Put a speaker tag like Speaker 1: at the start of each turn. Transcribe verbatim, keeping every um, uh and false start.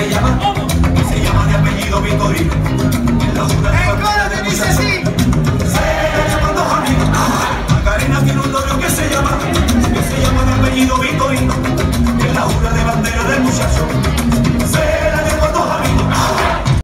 Speaker 1: se llama, que se llama de apellido Vitorino. En la jura de
Speaker 2: ¡coro te dice así!
Speaker 1: Se llaman dos amigos. Macarena tiene un novio que se llama, que se llama de apellido Vitorino.